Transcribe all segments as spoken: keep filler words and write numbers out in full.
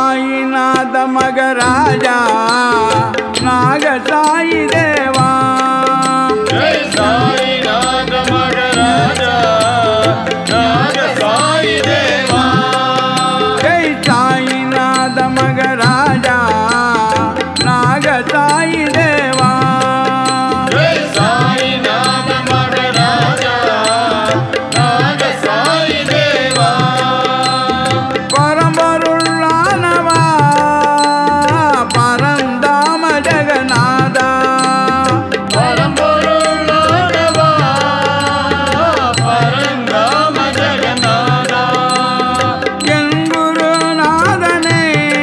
साईनाथ मगराजा नाग साई देवा। जय साईनाथ मगराजा नाग साई देवा। जय साईनाथ मगराजा नाग साई देवा। जय साईनाथ मगराजा नाग साई देवा। परमरुल्लानवा परंदाम जगन्नाथा। परमरुल्लानवा परंदाम जगन्नाथा। என் குருநாதனே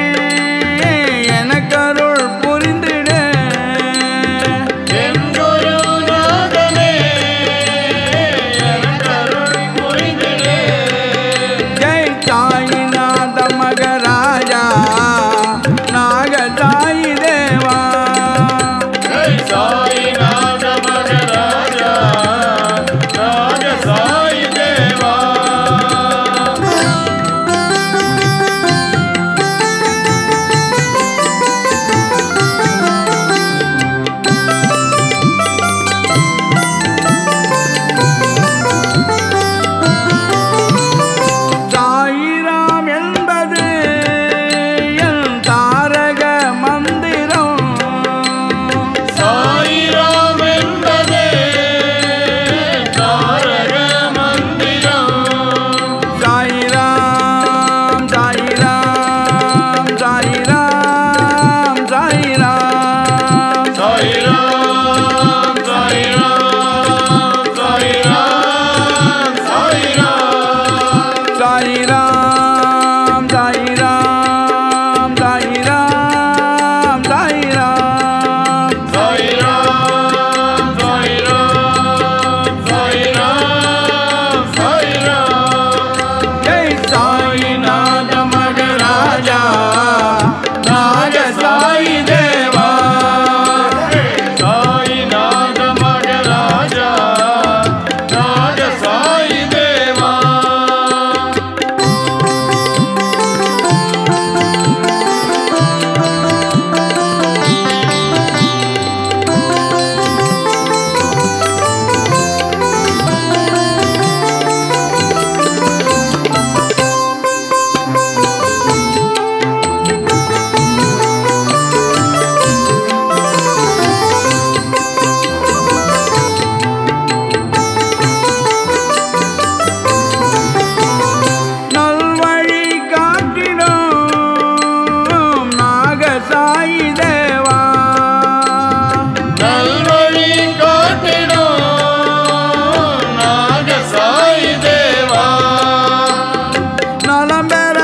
எனக்கருள் புரிந்திடு. என் குருநாதனே எனக்கருள் புரிந்திடு. ஜெய் சாயிநாத மகராஜா நாக சாயி தேவா. ஜெய் சாईनाथ மகராஜா நாக சாई தேவா। சாயிராம் என்பது என் தாரக மந்திரம். சாயிராம் என்பதே தாரக மந்திரம். சாயிராம் சாயிராம் சாயிராம் சாயிராம். சாயிராம் சாயிராம் சாயிராம் சாயிராம். சாயிராம் சாயிராம் சாயிராம் சாயிராம். சாயிராம் சாயிராம் சாயிராம் சாயிராம். ஜெய் சாயிநாத மகராஜா நாக சாயி தேவா. சாईनाथ மகராஜா நாக சாई தேவா. நல்வழி காட்டிடும் நாக சாயி தேவா. நல்வழி காட்டிடும் நாக சாई தேவா. நலம் பெற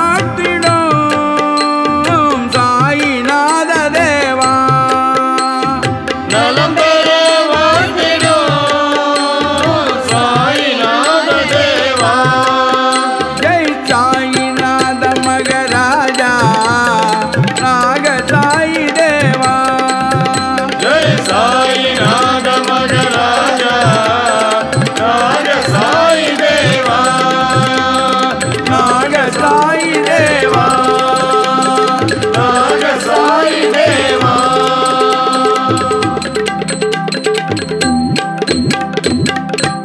வாழ்த்திடும் சாயிநாத தேவா. நலம் பெற வாழ்த்திடும் சாईनाथ தேவா. ஜெய் சாயிநாத மகராஜா